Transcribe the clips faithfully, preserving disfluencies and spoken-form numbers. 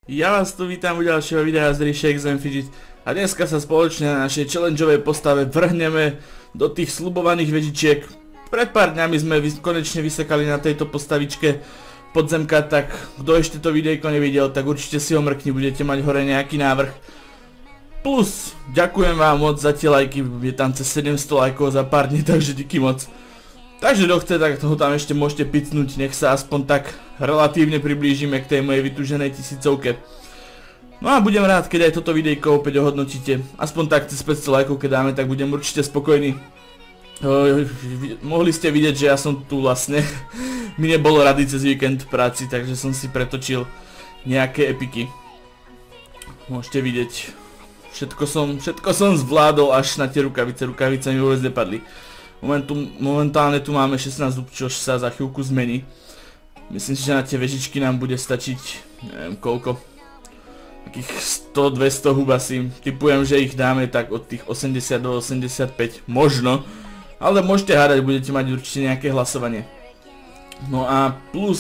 Ja vás tu vítam u ďalšieho videa z hry Shakes and Fidget a dneska sa spoločne na našej challengeovej postave vrhneme do tých sľubovaných vežičiek. Pred pár dňami sme konečne vysekali na tejto postavičke podzemka, tak kto ešte to videjko nevidel, tak určite si ho mrkni, budete mať hore nejaký návrh. Plus, ďakujem vám moc za tie lajky, je tam cez sedemsto lajkov za pár dní, takže díky moc. Takže kto chce, tak toho tam ešte môžete picnúť, nech sa aspoň tak relatívne priblížime k tej mojej vytúženej tisícovke. No a budem rád, keď aj toto videjko opäť ohodnotíte. Aspoň tak cez päťsto lajkov, keď dáme, tak budem určite spokojný. Uh, mohli ste vidieť, že ja som tu vlastne, mi nebolo rady cez víkend v práci, takže som si pretočil nejaké epiky. Môžete vidieť, všetko som, všetko som zvládol až na tie rukavice, rukavice mi vôbec nepadli. Momentu, momentálne tu máme šestnásť dúb, čo sa za chvíľku zmení. Myslím si, že na tie vežičky nám bude stačiť, neviem koľko, takých sto dvesto húb asi. Tipujem, že ich dáme tak od tých osemdesiat do osemdesiatpäť, možno. Ale môžete hádať, budete mať určite nejaké hlasovanie. No a plus...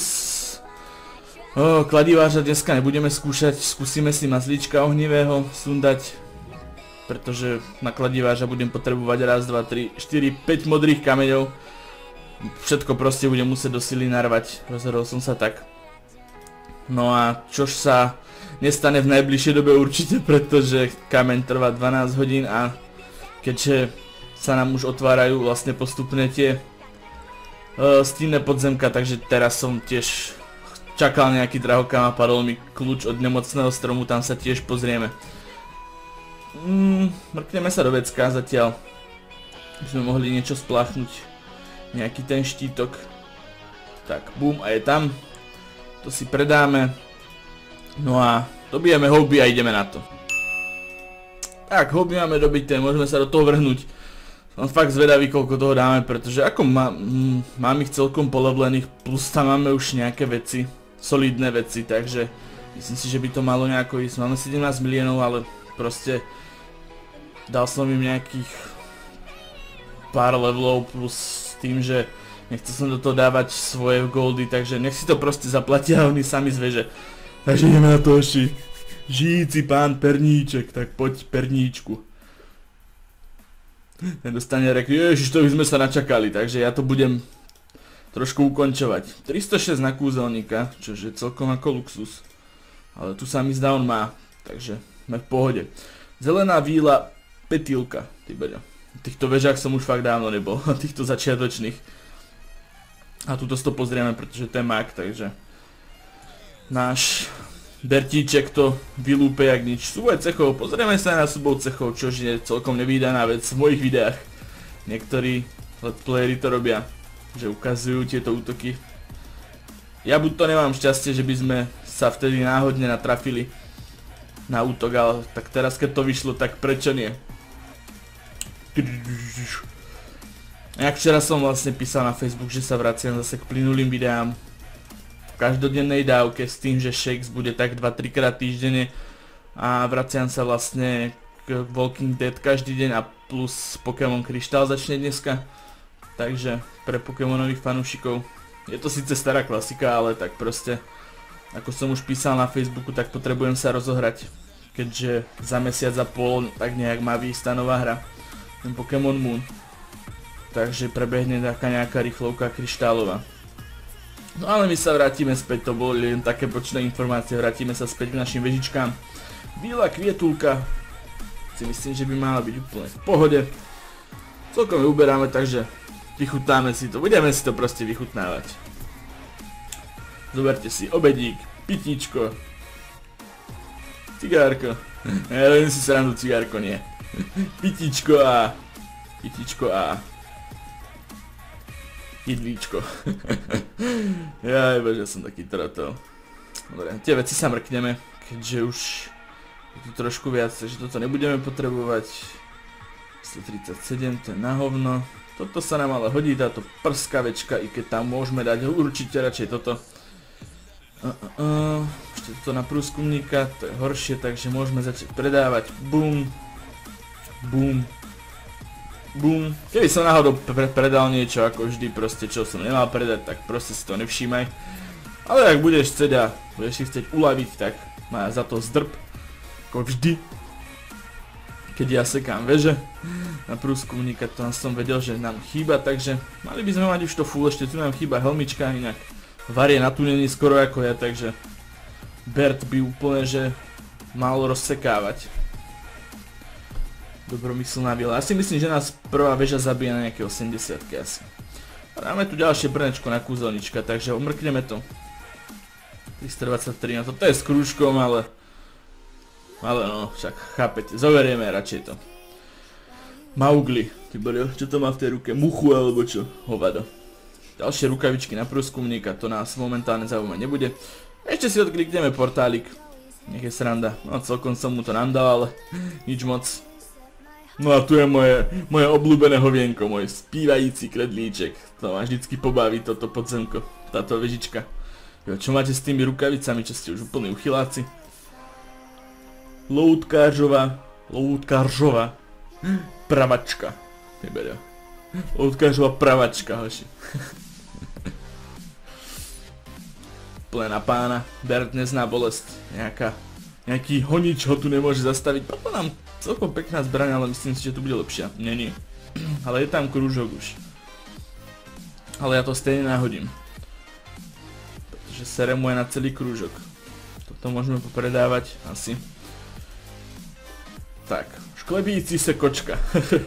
Oh, kladiváža dneska nebudeme skúšať, skúsime si mazlíčka ohnivého sundať. Pretože na kladiváža budem potrebovať raz, dva, tri, štyri, päť modrých kameňov. Všetko proste budem musieť do sily narvať, rozhodol som sa tak. No a čož sa nestane v najbližšej dobe určite, pretože kameň trvá dvanásť hodín a keďže sa nám už otvárajú vlastne postupne tie uh, stínne podzemka, takže teraz som tiež čakal nejaký drahokam a padol mi kľúč od nemocného stromu, tam sa tiež pozrieme. Mm, mrkneme sa do vecka zatiaľ, by sme mohli niečo spláchnuť, nejaký ten štítok. Tak, bum, a je tam, to si predáme, no a dobijeme houby a ideme na to. Tak, houby máme dobité, môžeme sa do toho vrhnúť. Som fakt zvedavý, koľko toho dáme, pretože ako má, mm, mám ich celkom polevlených, plus tam máme už nejaké veci, solidné veci, takže myslím si, že by to malo nejako ísť. Máme sedemnásť miliónov, ale proste dal som im nejakých pár levelov plus tým, že nechcel som do toho dávať svoje goldy, takže nech si to proste zaplatia oni sami z veže. Takže ideme na to, Oši. Žijíci pán Perníček, tak poď Perníčku. Ten dostane rek, ježiš, to by sme sa načakali, takže ja to budem trošku ukončovať. tristošesť na kúzelníka, čo je celkom ako luxus. Ale tu sa mi zdá on má, takže sme v pohode. Zelená víla Petýlka, ty beďo. V týchto vežách som už fakt dávno nebol, na týchto začiatočných. A tuto si to pozrieme, pretože to je mak, takže náš Bertíček to vylúpe jak nič. Súboj cechov, pozrieme sa na súboj cechov, čož je celkom nevídaná vec v mojich videách. Niektorí let's playery to robia, že ukazujú tieto útoky. Ja buď to nemám šťastie, že by sme sa vtedy náhodne natrafili na útok, ale tak teraz keď to vyšlo, tak prečo nie? Jak včera som vlastne písal na Facebook, že sa vraciam zase k plynulým videám v každodennej dávke s tým, že Shakes bude tak dva tri krát týždenne a vraciam sa vlastne k Walking Dead každý deň a plus Pokémon Kryštál začne dneska, takže pre Pokémonových fanúšikov je to síce stará klasika, ale tak proste ako som už písal na Facebooku, tak potrebujem sa rozohrať, keďže za mesiac a pol tak nejak má výjsť tá nová hra, ten Pokémon Moon. Takže prebehne taká nejaká rýchlovka kryštálová. No ale my sa vrátime späť, to boli len také bočné informácie, vrátime sa späť k našim vežičkám. Víla Kvietulka, si myslím, že by mala byť úplne v pohode. Celkom ju uberáme, takže vychutnáme si to, budeme si to proste vychutnávať. Zoberte si obedík, pitíčko, cigárko, ja len si srandu, cigárko nie. Pitíčko a... Pitíčko a... Jedlíčko. Jaj, bože, som taký trotol. Dobre, tie veci sa mrkneme, keďže už je tu trošku viac, takže toto nebudeme potrebovať. stotridsaťsedem, to je na hovno. Toto sa nám ale hodí, táto prskavečka, i keď tam môžeme dať určite radšej toto. Uh, uh, uh, ešte toto na prúskumníka, to je horšie, takže môžeme začať predávať. Bum. Bum. Bum. Keby som náhodou pre predal niečo, ako vždy proste, čo som nemal predať, tak proste si to nevšímaj. Ale ak budeš chcieť a budeš si chcieť uľaviť, tak má za to zdrb, ako vždy. Keď ja sekám veže na prúskumníka, to som vedel, že nám chýba, takže mali by sme mať už to full, ešte tu nám chýba helmička, inak var je na tunení skoro ako ja, takže Bert by úplne, že mal rozsekávať. Dobromyslná vila. Ja si myslím, že nás prvá väža zabije na nejaké osemdesiatke asi. A dáme tu ďalšie brnečko na kúzelnička, takže omrkneme to. tristodvadsaťtri, no toto je s krúžkom, ale... Ale no, však chápete, zoberieme radšej to. Mowgli, ty bolo, čo to má v tej ruke? Muchu alebo čo? Hovado. Ďalšie rukavičky na prúskumníka, to nás momentálne zaujímať nebude. Ešte si odklikneme portálik. Nech je sranda. No celkom som mu to nandal, ale nič moc. No a tu je moje, moje obľúbené hovienko, môj spívající kredlíček. To ma vždycky pobaví toto podzemko, táto vežička. Jo, čo máte s tými rukavicami, čo ste už úplní uchyláci? Loutkáržová, loutkáržová pravačka. Neberia. Loutkáržová pravačka, hoši. Plné na pána, Bert nezná bolesť. Nejaká, nejaký honič ho tu nemôže zastaviť. Potom nám celkom pekná zbraň, ale myslím si, že tu bude lepšia. Není. Ale je tam krúžok už. Ale ja to stejne nahodím. Pretože seremu je na celý krúžok. Toto môžeme popredávať asi. Tak, šklebící se kočka.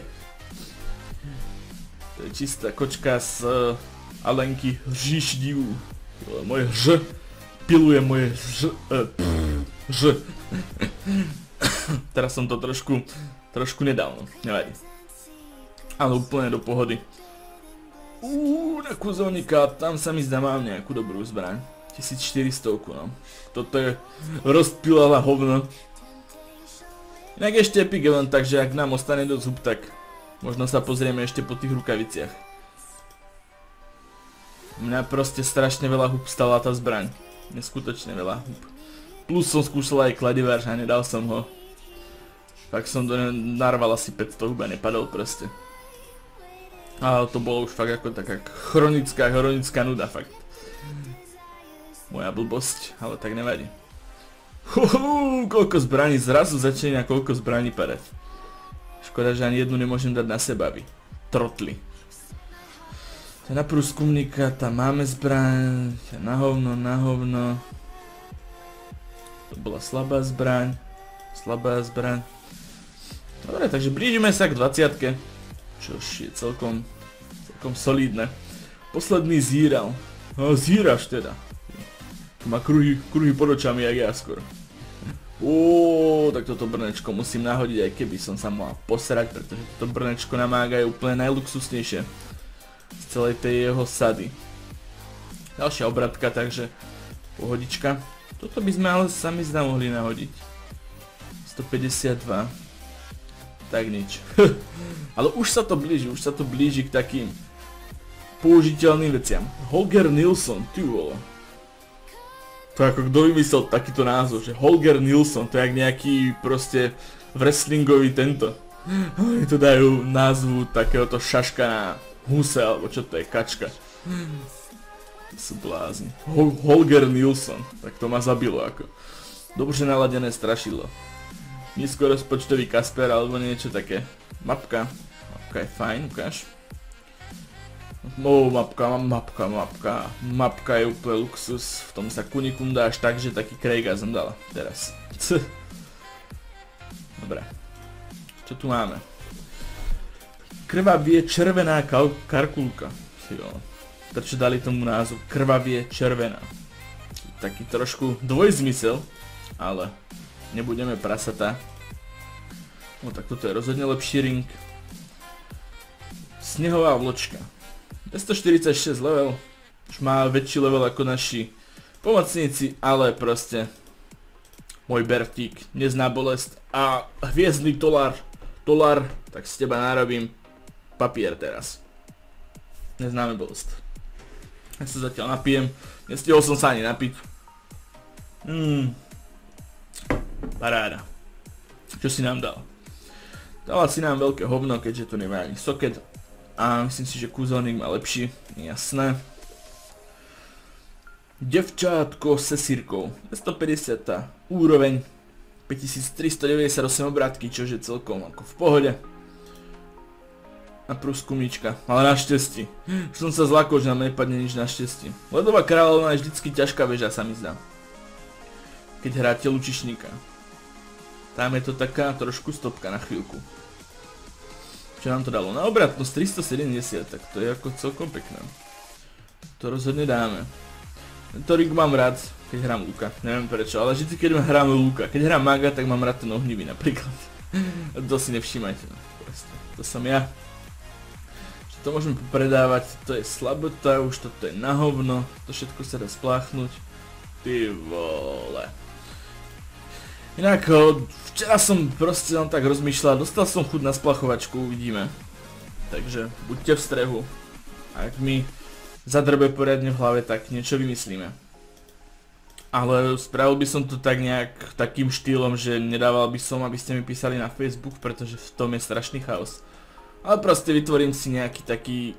To je čistá kočka z uh, Alenky Hříš divů. Moje Ž piluje moje Ž. Uh, ž. Teraz som to trošku, trošku nedal, no, nevadí. Ale úplne do pohody. Uuu, na kúzelníka, tam sa mi zdá, mám nejakú dobrú zbraň. tisícštyristo, no. Toto je rozpilala hovno. Inak ešte epic len tak, že ak nám ostane dosť hub, tak možno sa pozrieme ešte po tých rukaviciach. Mňa proste strašne veľa hub stala tá zbraň. Neskutočne veľa hub. Plus som skúšal aj kladivar a nedal som ho. Fakt som to narval asi päťsto hub a nepadol proste. Ale to bolo už fakt ako taká chronická, chronická nuda fakt. Moja blbosť, ale tak nevadí. Huhu, koľko zbraní, zrazu začína koľko zbraní padať. Škoda, že ani jednu nemôžem dať na seba, vy trotli. Na prúskumníka, tam máme zbraň, na hovno, na hovno. To bola slabá zbraň, slabá zbraň. Dobre, takže blížime sa k dvadsiatke, čož je celkom, celkom solidné. Posledný zíral, no zíraš teda. Má kruhy, kruhy pod očami, jak ja skoro. Uuuu, tak toto brnečko musím nahodiť, aj keby som sa mal posrať, pretože toto brnečko na mága je úplne najluxusnejšie z celej tej jeho sady. Ďalšia obratka, takže pohodička. Toto by sme ale sami zdá mohli nahodiť. stopäťdesiatdva. Tak nič. Ale už sa to blíži, už sa to blíži k takým použiteľným veciam. Holger Nilsson, ty vole. To ako kto vymyslel takýto názov, že Holger Nilsson, to je jak nejaký proste wrestlingový tento. Oni to dajú názvu takéhoto šaška na huse, alebo čo to je, kačka. To sú blázni. Hol Holger Nilsson, tak to ma zabilo ako. Dobře naladené strašidlo. Nízkorozpočtový Kasper, alebo niečo také. Mapka. Mapka je fajn, ukáž. Oh, mapka, mapka, mapka, mapka je úplne luxus, v tom sa kunikum dáš tak, že taký Craiga som dala teraz. Dobre, čo tu máme? Krvavie červená karkulka. Jo. Prečo dali tomu názov krvavie červená? Taký trošku dvojzmysel, ale nebudeme prasatá. No tak toto je rozhodne lepší ring. Snehová vločka. dvestoštyridsaťšesť level, už má väčší level ako naši pomocníci, ale proste môj Bertík nezná bolesť a hviezdny dolár, dolár, tak z teba narobím papier teraz. Neznáme bolesť. Ja sa zatiaľ napijem, nestihol som sa ani napiť. Hmm. Paráda. Čo si nám dal? Dala si nám veľké hovno, keďže tu nemá ani soket. A myslím si, že kúzelník má lepší, jasné. Devčátko se sírkou. dvestopäťdesiat úroveň. päťtisíctristodeväťdesiatosem obrátky, čože celkom ako v pohode. A prúskumnička, ale našťastí. Som sa zlakol, že nám nepadne nič našťastí. Ledová kráľovna je vždycky ťažká väža, sa mi zdá. Keď hráte lučišníka. Tam je to taká trošku stopka na chvíľku. Čo nám to dalo? Na obratnosť tristosedemdesiat, tak to je ako celkom pekné. To rozhodne dáme. Tento rig mám rád, keď hrám Luka, neviem prečo, ale vždy keď hrám Luka, keď hrám Maga, tak mám rád ten ohnivý napríklad. To si nevšímajte, proste. To som ja. Čo to môžeme popredávať, to je slabota, už toto je na hovno, to všetko sa dá spláchnuť. Ty vole. Inak, včera som proste len tak rozmýšľal, dostal som chuť na splachovačku, uvidíme. Takže buďte v strehu. Ak mi zadrbe poriadne v hlave, tak niečo vymyslíme. Ale spravil by som to tak nejak takým štýlom, že nedával by som, aby ste mi písali na Facebook, pretože v tom je strašný chaos. Ale proste vytvorím si nejaký taký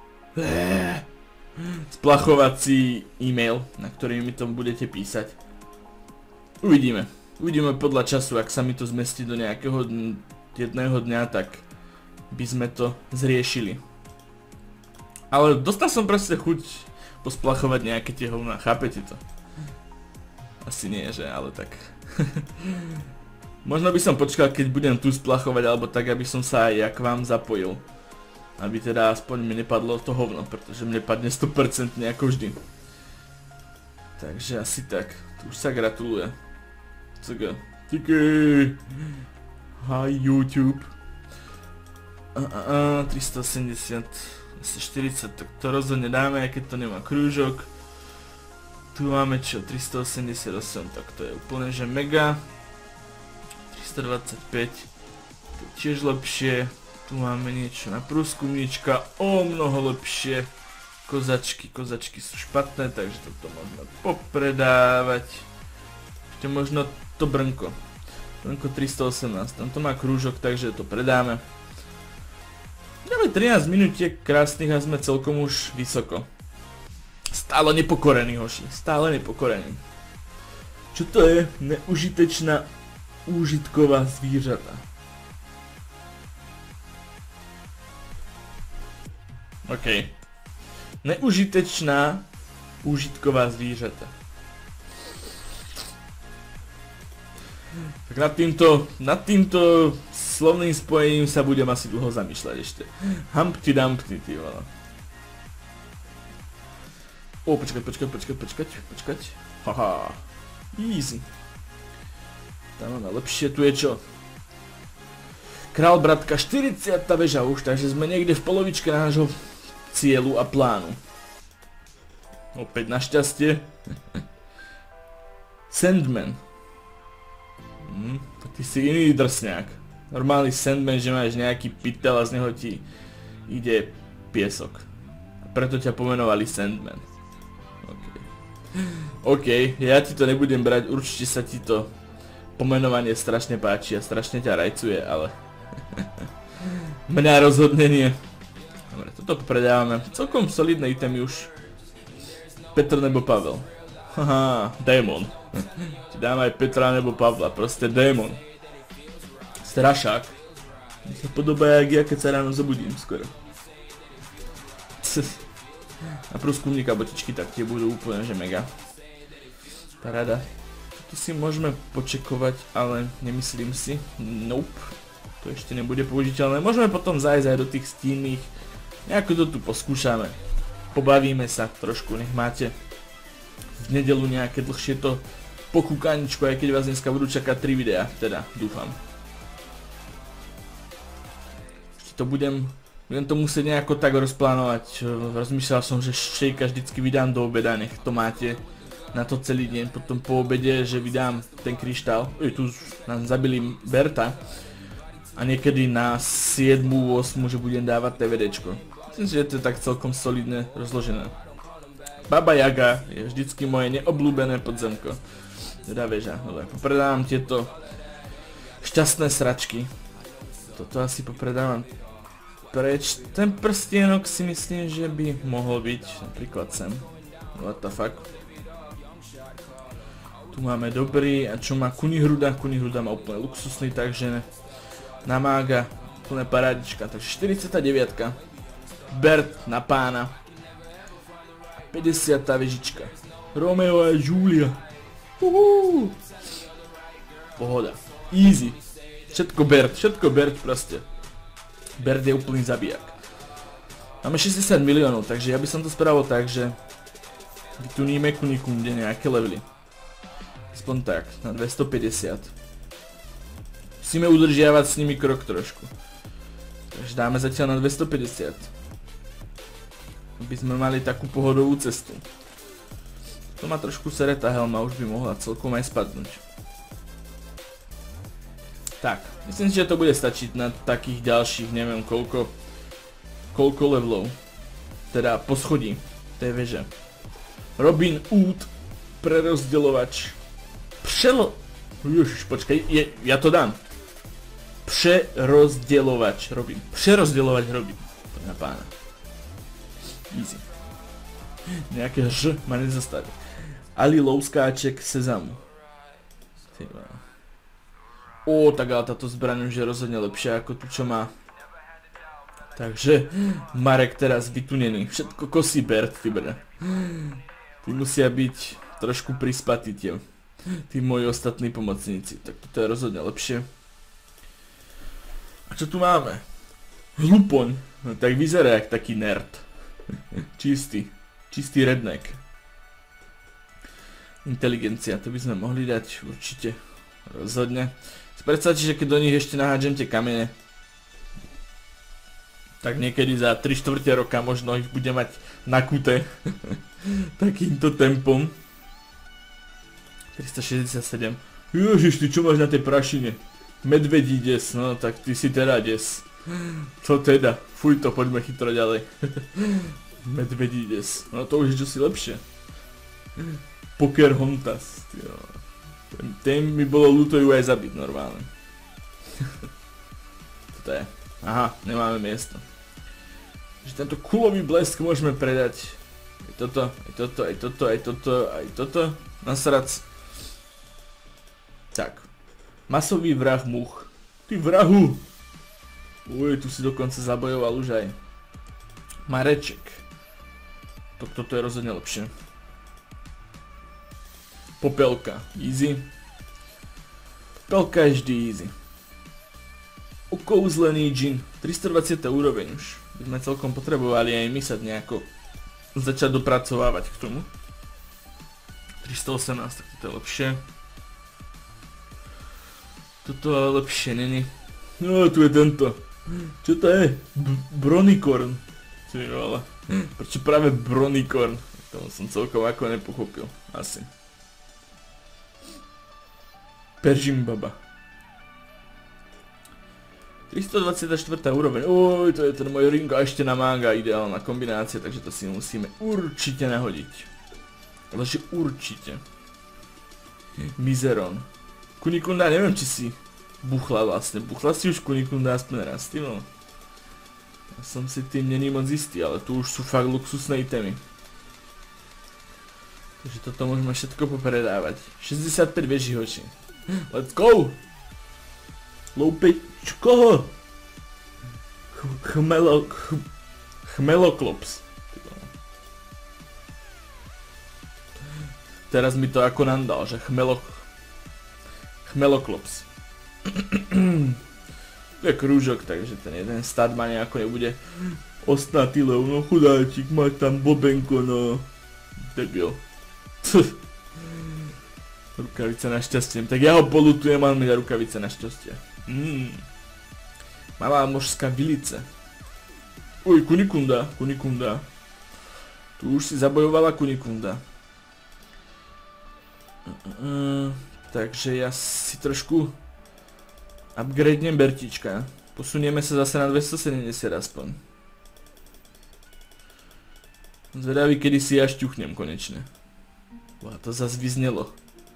splachovací e-mail, na ktorý mi to budete písať. Uvidíme. Uvidíme podľa času, ak sa mi to zmestí do nejakého jedného dňa, tak by sme to zriešili. Ale dostal som proste chuť posplachovať nejaké tie hovná, chápete to? Asi nie, že, ale tak. Možno by som počkal, keď budem tu splachovať, alebo tak, aby som sa aj ja k vám zapojil. Aby teda aspoň mi nepadlo to hovno, pretože mne padne sto percent ako vždy. Takže asi tak, tu už sa gratuluje. Cg. Díky. Hi YouTube. A, a, a, tristoosemdesiat. štyridsať, tak to rozhodne dáme, aj keď to nemá krúžok. Tu máme čo, tristoosemdesiatosem, tak to je úplne že mega. tristodvadsaťpäť, to je tiež lepšie. Tu máme niečo na prúskumnička, o mnoho lepšie. Kozačky, kozačky sú špatné, takže toto možno popredávať. Ešte možno to brnko. Brnko tristoosemnásť, tam to má krúžok, takže to predáme. Dáme trinásť minútiek krásnych a sme celkom už vysoko. Stále nepokorený, hoši, stále nepokorený. Čo to je? Neužitečná úžitková zvířata. OK. Neužitečná úžitková zvířata. Tak nad týmto, nad týmto slovným spojením sa budem asi dlho zamýšľať ešte. Humpty Dumpty, ty vole. O, počkať, počkať, počkať, počkať, počkať. Haha. Easy. Tam máme lepšie, tu je čo? Král bratka, štyridsiata väža už, takže sme niekde v polovičke nášho cieľu a plánu. Opäť našťastie. Sandman. Hm, tak ty si iný drsňák. Normálny Sandman, že máš nejaký pytel a z neho ti ide piesok. A preto ťa pomenovali Sandman. OK. OK, ja ti to nebudem brať, určite sa ti to pomenovanie strašne páči a strašne ťa rajcuje, ale mňa rozhodne nie. Dobre, toto predávame. Celkom solidné itemy už. Petr nebo Pavel. Haha, démon. Ti dám aj Petra nebo Pavla, proste démon. Strašák. Mi sa podobá jak ja, keď sa ráno zobudím skoro. A prúskumníka botičky tak tie budú úplne že mega. Paráda. Tu si môžeme počekovať, ale nemyslím si. Nope. To ešte nebude použiteľné. Môžeme potom zájsť aj do tých stínnych. Nejako to tu poskúšame. Pobavíme sa trošku, nech máte v nedelu nejaké dlhšie to pokúkaničko, aj keď vás dneska budú čakať tri videá, teda dúfam. Ešte to budem, budem to musieť nejako tak rozplánovať. Rozmýšľal som, že šejka vždycky vydám do obeda, nech to máte na to celý deň. Potom po obede, že vydám ten kryštál. Uj, tu nám zabili Berta. A niekedy na siedmu ôsmu, že budem dávať TVDčko. Myslím si, že to je tak celkom solidne rozložené. Baba Jaga je vždycky moje neobľúbené podzemko. Teda väža. Dobre, popredávam tieto šťastné sračky. Toto asi popredávam preč. Ten prstienok si myslím, že by mohol byť napríklad sem. What the fuck. Tu máme dobrý, a čo má Kunihruda? Kunihruda má úplne luxusný, takže na mága, úplne parádička, takže štyridsaťdeväť. Bert na pána. päťdesiata vežička. Romeo a Julia. Uhú. Pohoda. Easy. Všetko Bert, všetko Bert proste. Bert je úplný zabijak. Máme šesťdesiat miliónov, takže ja by som to spravil tak, že vytuníme Kunikunde nejaké levely. Aspoň tak, na dvestopäťdesiat. Musíme udržiavať s nimi krok trošku. Takže dáme zatiaľ na dvestopäťdesiat. Aby sme mali takú pohodovú cestu. To má trošku sere, tá helma už by mohla celkom aj spadnúť. Tak, myslím si, že to bude stačiť na takých ďalších, neviem koľko, koľko levelov. Teda poschodí tej veže. Robin Hood, prerozdeľovač. Přelo... Ježiš, počkaj, je, ja to dám. Přerozdeľovač Robin. Přerozdeľovač Robin. To je na pána. Easy. Nejaké ž ma nezastaví. Ali Louskáček Sezamu. Ó, tak ale táto zbraň už je rozhodne lepšia ako tu, čo má. Takže Marek teraz vytunený. Všetko kosí Bert, ty brne. Tí musia byť trošku prispatí tie. Tí moji ostatní pomocníci. Tak toto je rozhodne lepšie. A čo tu máme? Hlupoň. No, tak vyzerá jak taký nerd. Čistý. Čistý redneck. Inteligencia, to by sme mohli dať určite. Rozhodne. Predstavte, že keď do nich ešte nahádžem tie kamene, tak niekedy za tri štvrte roka možno ich bude mať nakuté takýmto tempom. tristošesťdesiatsedem. Ježiš, ty čo máš na tej prašine? Medvedí des, no tak ty si teda des. To teda, fuj to, poďme chytro ďalej. Medvedí des, no to už je čosi lepšie. Pocahontas, jo. Ten mi bolo ľúto ju aj zabiť normálne. Toto je, aha, nemáme miesto. Že tento kulový blesk môžeme predať. Aj toto, aj toto, aj toto, aj toto, aj toto. Nasrac. Tak. Masový vrah much. Ty vrahu! Uj, tu si dokonca zabojoval už aj Mareček. Toto je rozhodne lepšie. Popelka. Easy. Popelka je vždy easy. Okouzlený džin. tristodvadsať úroveň už. By sme celkom potrebovali aj my sa nejako začať dopracovávať k tomu. tristoosemnásť, tak toto je lepšie. Toto ale lepšie není. No, tu je tento. Čo to je? Bronikorn. Ty vole. Prečo práve Bronikorn? Tomu som celkom ako nepochopil. Asi. Peržimbaba. tristodvadsaťštyri úroveň. Oj, to je ten môj ring a ešte na manga. Ideálna kombinácia, takže to si musíme určite nahodiť. Ale že určite. Mizeron. Kunikunda, neviem či si buchla vlastne. Buchla si už Kunikunda aspoň raz, ty no. Ja som si tým není moc istý, ale tu už sú fakt luxusné itemy. Takže toto môžeme všetko popredávať. šesťdesiatpäť veží hoči. Let's go! Loupe... Koho? Chmelo... Chmeloklops. Teraz mi to ako nandal, že chmelo... Chmeloklops. To je krúžok, takže ten jeden stat ma nejako nebude ostnatý, lebo no chudáčik, máš tam bobenko, no... Debil. Rukavice na šťastie. Tak ja ho polutujem, mám mi dať rukavice na šťastie. Mm. Malá mořská vilice. Uj, Kunikunda, Kunikunda. Tu už si zabojovala Kunikunda. Uh, uh, takže ja si trošku upgradenem Bertička. Posunieme sa zase na dvestosedemdesiat aspoň. Zvedavý, kedy si ja šťuchnem konečne. Boha, to zase vyznelo.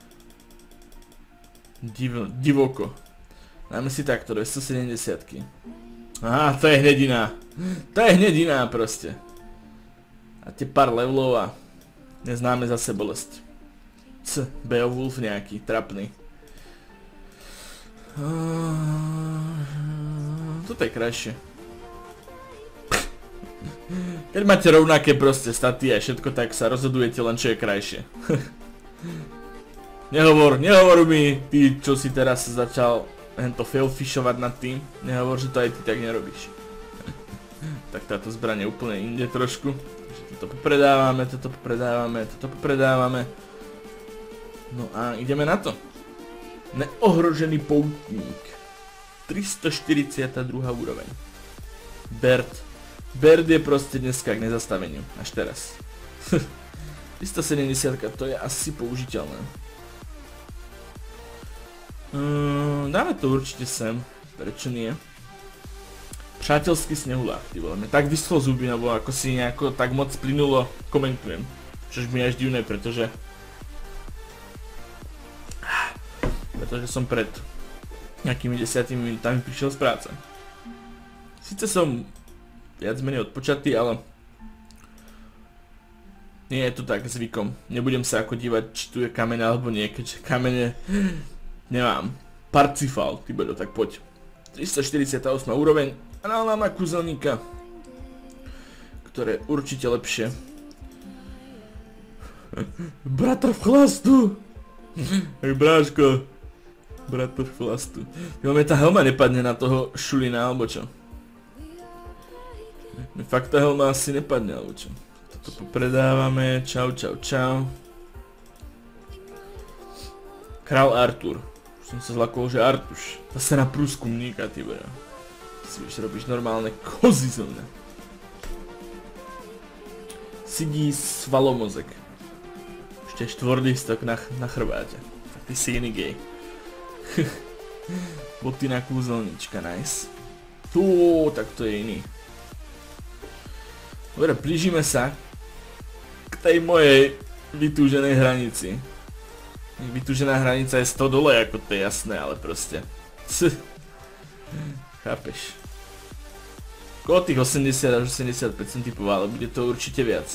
Div, divoko. Dáme si takto, dvestosedemdesiat. Aha, to je hnedina. To je hnedina proste. A tie pár levelov a neznáme zase bolesť. C, Beowulf nejaký, trapný. Toto je krajšie. Keď máte rovnaké proste staty a všetko, tak sa rozhodujete len čo je krajšie. Nehovor, nehovor mi, ty čo si teraz začal hento failfishovať nad tým, nehovor, že to aj ty tak nerobíš. Tak táto zbraň je úplne inde trošku. Toto popredávame, toto popredávame, toto popredávame. No a ideme na to. Neohrožený poutník. tristoštyridsiatdva úroveň. Bert. Bert je proste dneska k nezastaveniu. Až teraz. tristosedemdesiat, to je asi použiteľné. Um, dáme to určite sem. Prečo nie? Přátelský snehulák, ty vole. Mne tak vyschlo zuby, nebo ako si nejako tak moc plynulo komentujem. Čož mi je až divné, pretože... Pretože som pred nejakými desiatimi minutami prišiel z práce. Sice som viac menej odpočatý, ale... Nie je to tak zvykom. Nebudem sa ako dívať, či tu je kameň alebo nie, keďže kamene... Nemám. Parcifal, ty bedo, tak poď. tristoštyridsiatosem úroveň. A nám na kúzelníka, ktoré je určite lepšie. Bratr v chlastu! Hej bráško. Bratr v chlastu. Jo, mne tá helma nepadne na toho šulina, alebo čo? Mne fakt tá helma asi nepadne, alebo čo? Toto popredávame, čau, čau, čau. Král Artur. Už som sa zlakol, že Artuš. Zase na prúskumníka, ty bro. Si už robíš normálne kozy zo mňa. Sidí svalomozek. Ešte štvorlistok na, na chrbáte. Tak ty si iný gej. Boty na kúzelnička, nice. Tu, tak to je iný. Dobre, blížime sa k tej mojej vytúženej hranici. Vytúžená hranica je sto dole, ako to je jasné, ale proste. Chápeš. Kolo tých osemdesiat až osemdesiatpäť som typoval, ale bude to určite viac.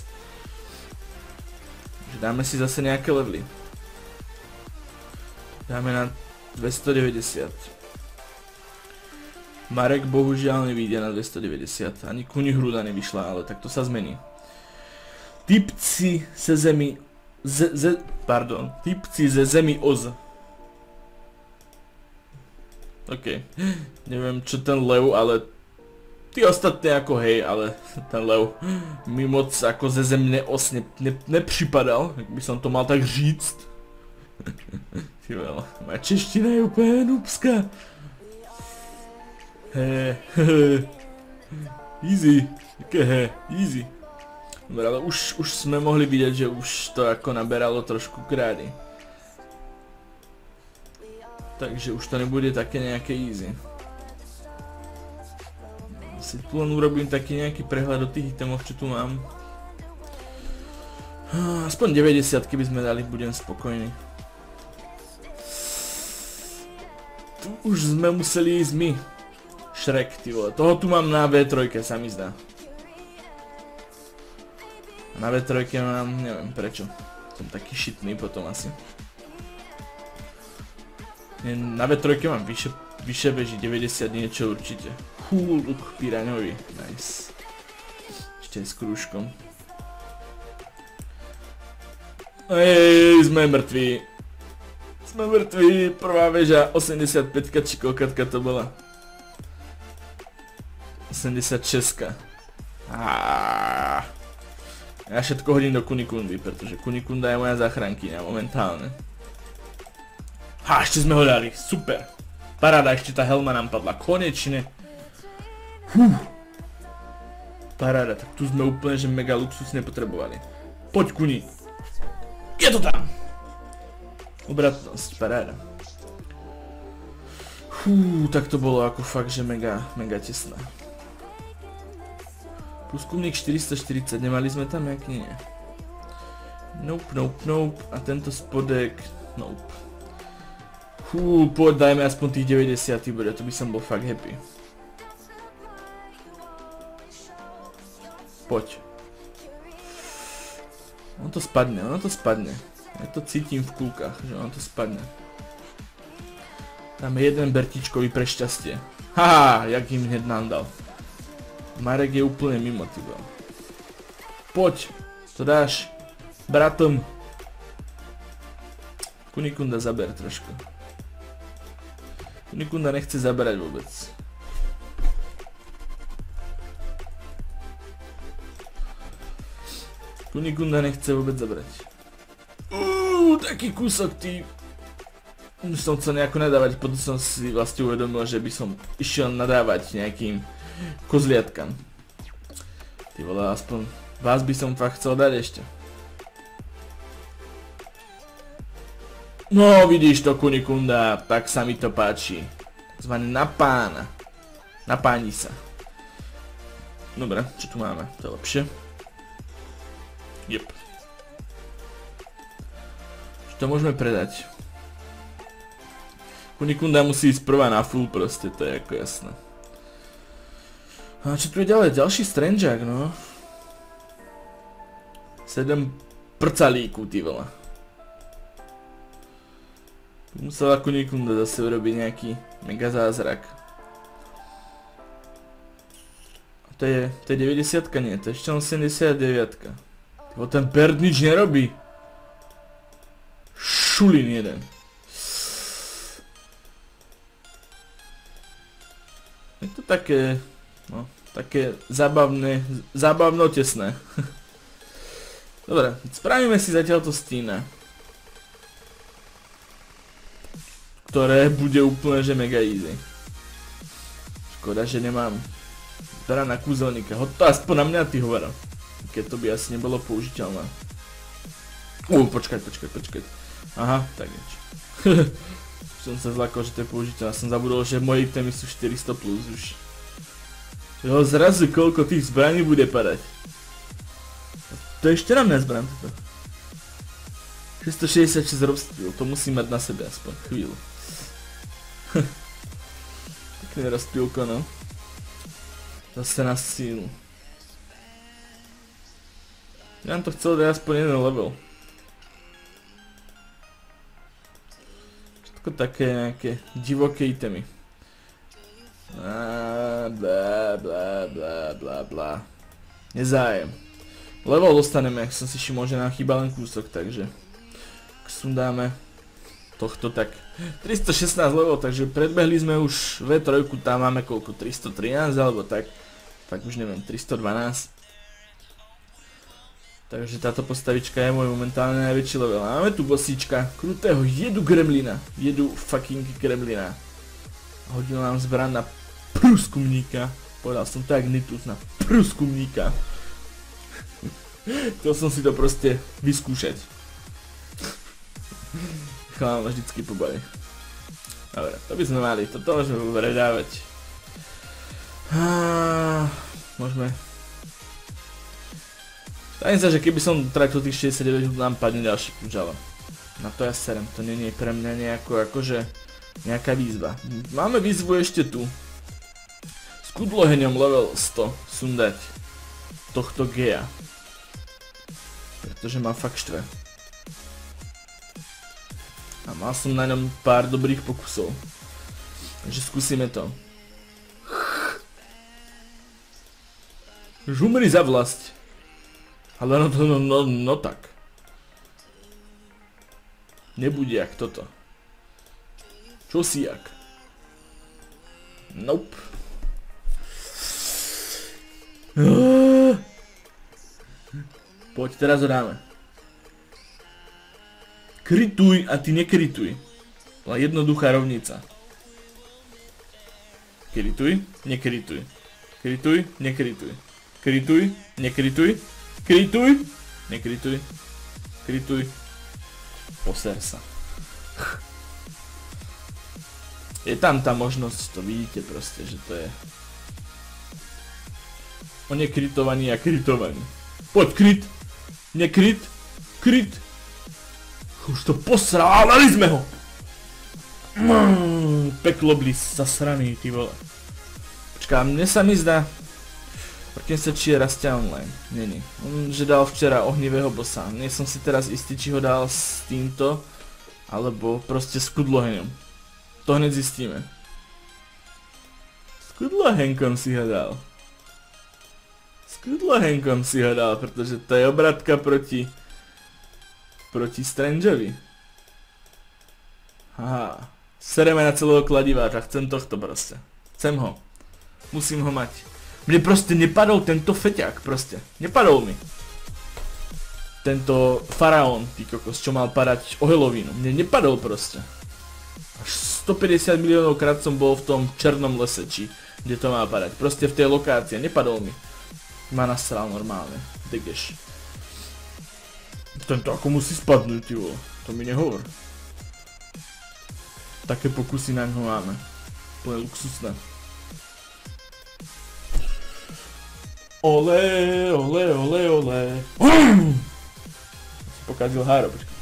Takže dáme si zase nejaké levely. Dáme na dvestodeväťdesiat. Marek bohužiaľ nevíde na dvestodeväťdesiat. Ani Kunihruda nevyšla, ale tak to sa zmení. Typci ze zemi... Z, z, pardon. Typci ze zemi Oz. OK. Neviem čo ten lev, ale... Ty ostatné ako hej, ale ten lev mi moc ako ze zemne os ne, ne, nepřipadal, jak by som to mal tak říct. Ty veľa, moja čeština je úplne noobská. He, he, easy, také he, easy. Dobre, ale už, už sme mohli vidieť, že už to ako naberalo trošku krády. Takže už to nebude také nejaké easy. Si tu len urobím taký nejaký prehľad o tých itemov, čo tu mám. Aspoň deväťdesiat, keby sme dali, budem spokojný. Tu už sme museli ísť my. Shrek, ty vole. Toho tu mám na vé tri, sa mi zdá. Na vé tri mám, neviem prečo. Som taký šitný potom asi. Na vé tri mám vyše, vyše beží deväťdesiat niečo určite. Hú, luk piraňový, nice. Ešte aj s krúžkom. Ej, sme mŕtvi. Sme mŕtvi, prvá väža, osemdesiatpäť, či koľkatka to bola. osemdesiatšesť. Aaaa. Ja všetko hodím do Kunikundy, pretože Kunikunda je moja záchrankyňa momentálne. Ha, ešte sme ho dali, super. Paráda, ešte tá helma nám padla, konečne. Fú. Paráda, tak tu sme úplne, že mega luxus nepotrebovali. Poď Kuni. Je to tam. Obratnosť, paráda. Fú, tak to bolo ako fakt, že mega, mega tesné. Prúskumník štyristoštyridsať, nemali sme tam, jak nie. Nope, nope, nope. A tento spodek, nope. Fú, poď, dajme aspoň tých deväťdesiat, bude, to by som bol fakt happy. Poď. Ono to spadne, ono to spadne. Ja to cítim v kúkach, že on to spadne. Dáme jeden bertičkový pre šťastie. Haha, jak im hneď nám dal. Marek je úplne mimo, ty bol. Poď, to dáš. Bratom. Kunikunda zaber trošku. Kunikunda nechce zaberať vôbec. Kunikunda nechce vôbec zabrať. Uuu, taký kúsok, ty. Už som chcel nejako nadávať, potom som si vlastne uvedomil, že by som išiel nadávať nejakým kozliatkam. Ty vole, aspoň vás by som fakt chcel dať ešte. No vidíš to, Kunikunda, tak sa mi to páči. Zvaný na pána. Na páni sa. Dobre, čo tu máme? To je lepšie. Jep. Čo to môžeme predať? Kunikunda musí ísť prvá na full proste, to je ako jasné. A čo tu je ďalej? Ďalší strangeák, no. sedem prcalíku, ty vole. Musela Kunikunda zase urobiť nejaký mega zázrak. To je, to je deväťdesiatka, nie, to je ešte len sedemdesiatdeväť. Tyvo, ten Bert nič nerobí. Šulín jeden. Je to také, no, také zábavné, zábavno tesné. Dobre, spravíme si zatiaľ to Stína. Ktoré bude úplne že mega easy. Škoda, že nemám teda na kúzelníka. Hoď to aspoň na mňa, ty hovara. Keď to by asi nebolo použiteľné. Uuu, počkaj, počkaj, počkaj. Aha, tak nič. Som sa zlakol, že to je použiteľné. Som zabudol, že moje itemy sú štyristo plus už. Jo, zrazu koľko tých zbraní bude padať. To je ešte na mňa zbraň toto. šesťstošesťdesiatšesť rozptýl, to musím mať na sebe aspoň chvíľu. Pekný rozptýlko, no. Zase na sílu. Ja vám to chcel dať aspoň jeden level. Všetko také nejaké divoké itemy. Bla bla bla bla bla bla. Nezájem. Level dostaneme, ak som si všimol, že nám chýba len kúsok, takže ak sundáme tohto, tak tristošestnásť level, takže predbehli sme už vé tri, tam máme koľko, tristotrinásť alebo tak, tak už neviem, tristodvanásť. Takže táto postavička je môj momentálne najväčší level. Máme tu bossíčka, krutého jedu gremlina, jedu fucking gremlina. Hodil nám zbran na prúskumníka, povedal som to jak Nitus, na prúskumníka. Chcel som si to proste vyskúšať. Chalán ma vždycky pobaví. Dobre, to by sme mali, toto môžeme predávať. Môžeme. Zdajím sa, že keby som traktil tých šesťdesiatdeväť, nám padne ďalší kľúč, ale na to ja serem, to nie je pre mňa nejako akože nejaká výzva. Máme výzvu ešte tu. S kudloheňom level sto sundať tohto geja. Pretože ma fakt štve. A mal som na ňom pár dobrých pokusov. Takže skúsime to. Žumri za vlast. Ale no, no, no, no tak. Nebude jak toto. Čo si jak? Nope. Poď, teraz ho dáme. Krituj a ty nekrituj. Bola jednoduchá rovnica. Krituj, nekrituj. Krituj, nekrituj. Krituj, nekrituj. Krituj, nekrituj. Krituj. Poser sa. Je tam tá možnosť, to vidíte proste, že to je o nekritovaní a kritovaní. Poď, kryt, nekryt, kryt. Už to posral, dali sme ho! Mm, peklo blis zasraný, ty vole. Počká, mne sa mi zdá... Pokým sa či je rastia online. Není. On že dal včera ohnivého bossa. Nie som si teraz istý, či ho dal s týmto, alebo proste s kudloheňom. To hneď zistíme. S kudlohenkom si ho dal. S kudlohenkom si ho dal, pretože to je obratka proti... proti Strangeovi. Aha. Sereme na celého kladiváča, chcem tohto proste. Chcem ho. Musím ho mať. Mne proste nepadol tento feťák, proste. Nepadol mi. Tento faraón, ty kokos, čo mal padať o Halloweenu. Mne nepadol proste. Až stopäťdesiat miliónov krát som bol v tom černom lese, či kde to má padať. Proste v tej lokácii, nepadol mi. Ma nasral normálne. Degeš. Tento ako musí spadnúť, ty vole. To mi nehovor. Také pokusy na ňo máme. Plne luxusné. Ole, ole, ole, ole. Si pokazil háro, počkaj.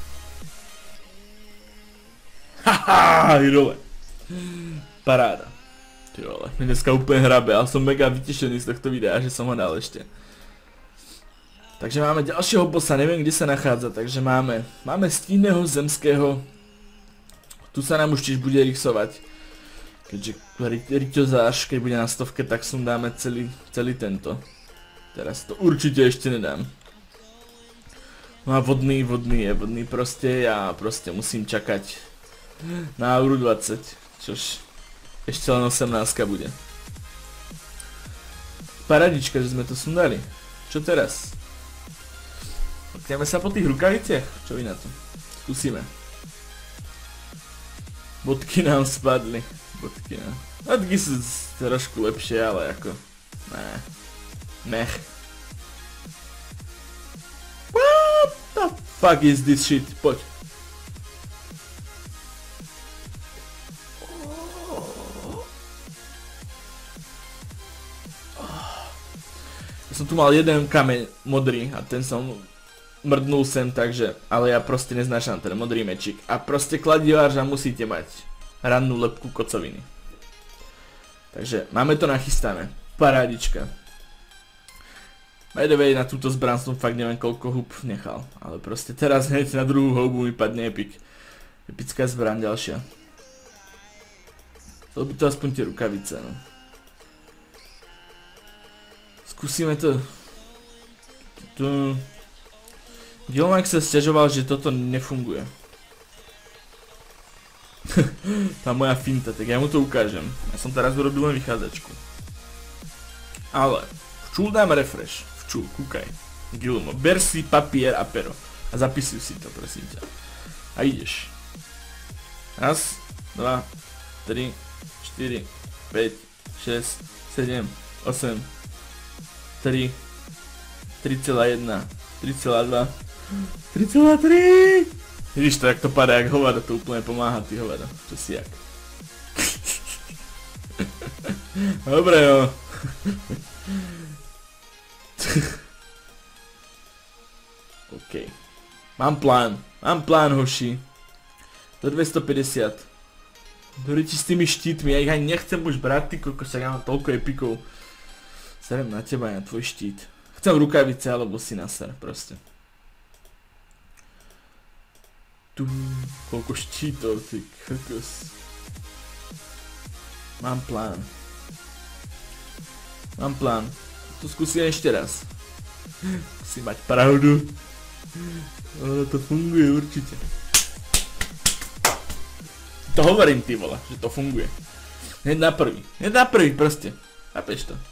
Haha, idole. Paráda. Ty vole, mi dneska úplne hrabe, ale som mega vytešený z tohto videa, že som ho dal ešte. Takže máme ďalšieho bossa, neviem kde sa nachádza, takže máme, máme stínneho zemského. Tu sa nám už tiež bude rysovať. Keďže ryťozáš, keď bude na stovke, tak som dáme celý, celý tento. Teraz to určite ešte nedám. No a vodný, vodný je, vodný proste, ja proste musím čakať na euro dvadsať, čož ešte len osemnástka bude. Paradička, že sme to sundali. Čo teraz? Pokneme sa po tých rukaviciach? Čo vy na to? Skúsime. Bodky nám spadli. Bodky nám. Bodky sú trošku lepšie, ale ako... Ne. Mech. What the fuck is this shit? Poď. Ja som tu mal jeden kameň modrý a ten som mrdnul sem, takže, ale ja proste neznášam ten modrý mečík. A proste kladiváža musíte mať rannú lepku kocoviny. Takže máme to nachystané. Parádička. By the way, na túto zbran som fakt neviem koľko hub nechal. Ale proste teraz hneď na druhú houbu mi padne epik. Epická zbran ďalšia. Chcel by to aspoň tie rukavice, no. Skúsime to. Tu... Gilmak sa sťažoval, že toto nefunguje. Tá moja finta, tak ja mu to ukážem. Ja som teraz urobil len vychádzačku. Ale, včul dám refresh. Včul, kúkaj. Gilmo, ber si papier a pero. A zapisuj si to, prosím ťa. A ideš. Raz, dva, tri, štyri, päť, šesť, sedem, osem, tri, tri celá jedna, tri celá dva, tri celá tri. Vidíš to, jak to padá, jak hovado, to úplne pomáha, ty hovado. Čo si jak? Dobre, jo. OK. Mám plán, mám plán, hoši. Do dvestopäťdesiat. Doriti s tými štítmi, ja ich ani nechcem už brať, ty kokos, ja mám toľko epikov. Serem na teba, na tvoj štít. Chcem rukavice, alebo si naser, proste. Tu, koľko štítov, ty kokos. Mám plán. Mám plán. To skúsim ešte raz. Musím mať pravdu. Ono to funguje určite. To hovorím, ty vole, že to funguje. Hneď na prvý. Hneď na prvý, proste. Chápeš to?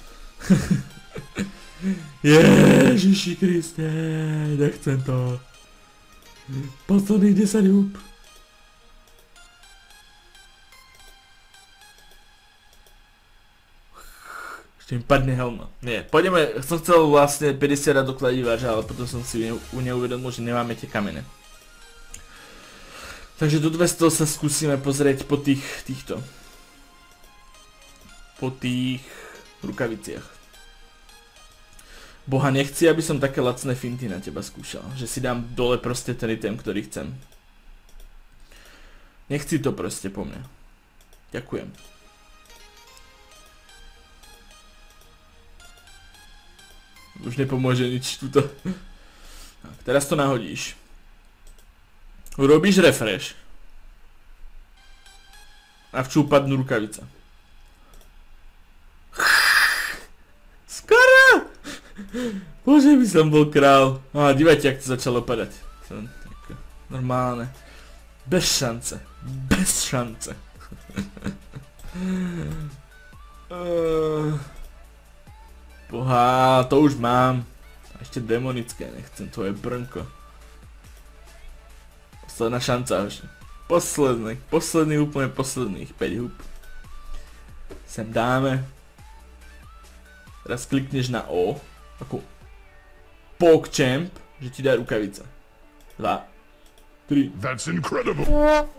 Ježiši Kriste, nechcem to. Posledných desať húb. Ešte mi padne helma. Nie, pôjdeme, som chcel vlastne päťdesiat dať do kladiváža, ale potom som si neuvedomil, že nemáme tie kamene. Takže do dvesto sa skúsime pozrieť po tých, týchto. Po tých rukaviciach. Boha, nechci, aby som také lacné finty na teba skúšal. Že si dám dole proste ten item, ktorý chcem. Nechci to proste po mne. Ďakujem. Už nepomôže nič tuto. Tak, teraz to nahodíš. Urobíš refresh. A včú padnú rukavica. Skoro! Bože, by som bol král. Á, dívajte, jak to začalo padať. Normálne. Bez šance. Bez šance. Boha, to už mám. A ešte demonické, nechcem, to je brnko. Posledná šanca už. Posledný, posledný, úplne posledných päť húb. Sem dáme. Teraz klikneš na O. Ako PogChamp, že ti dá rukavica. Dva. Tri. That's incredible.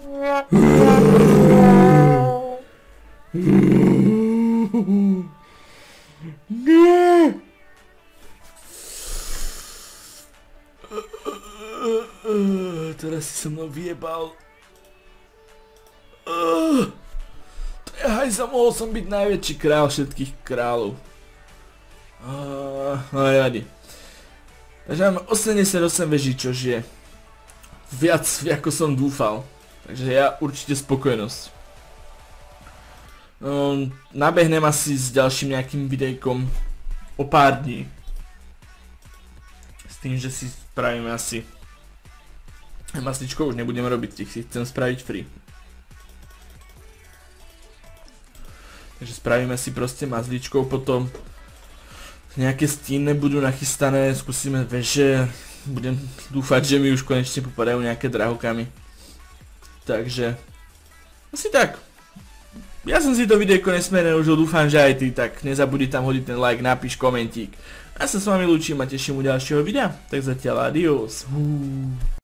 Nie! Teraz si so mnou vyjebal. To je hajza, mohol som byť najväčší král všetkých kráľov. No nevadí. Takže máme osemdesiatosem veží, čo je viac, ako som dúfal. Takže ja určite spokojnosť. No, nabehnem asi s ďalším nejakým videjkom o pár dní. S tým, že si spravíme asi masličko, už nebudem robiť, tých si chcem spraviť free. Takže spravíme si proste mazličkou, potom nejaké stínne budú nachystané, skúsime veže, budem dúfať, že mi už konečne popadajú nejaké drahokamy. Takže asi tak. Ja som si to videjko nesmierne užil, dúfam, že aj ty, tak nezabudni tam hodiť ten like, napíš komentík. Ja sa s vami lúčim a teším u ďalšieho videa, tak zatiaľ adios.